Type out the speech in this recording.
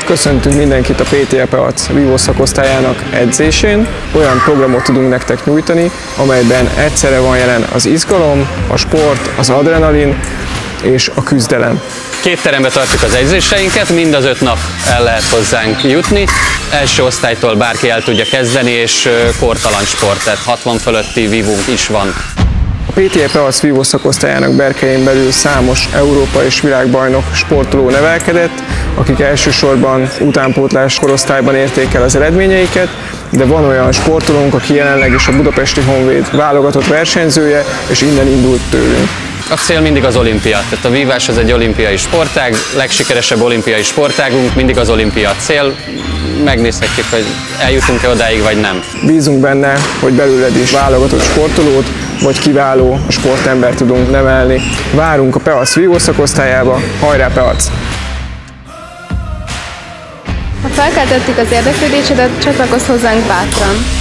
Köszöntünk mindenkit a PTE Peac vívó szakosztályának edzésén. Olyan programot tudunk nektek nyújtani, amelyben egyszerre van jelen az izgalom, a sport, az adrenalin és a küzdelem. Két teremben tartjuk az edzéseinket, mind az 5 nap el lehet hozzánk jutni. Első osztálytól bárki el tudja kezdeni, és kortalan sport, tehát 60 fölötti vívónk is van. A PTE Peac vívó szakosztályának berkein belül számos Európa és világbajnok sportoló nevelkedett, akik elsősorban utánpótlás korosztályban érték el az eredményeiket, de van olyan sportolónk, aki jelenleg is a Budapesti Honvéd válogatott versenyzője, és innen indult tőlünk. A cél mindig az olimpia, tehát a vívás az egy olimpiai sportág, legsikeresebb olimpiai sportágunk, mindig az olimpia cél. Megnézhetjük, hogy eljutunk-e odáig, vagy nem. Bízunk benne, hogy belőled is válogatott sportolót, vagy kiváló sportember tudunk nevelni. Várunk a Peac vívó szakosztályába, hajrá Peac! Ha felkeltettük az érdeklődésedet, csatlakozz hozzánk bátran!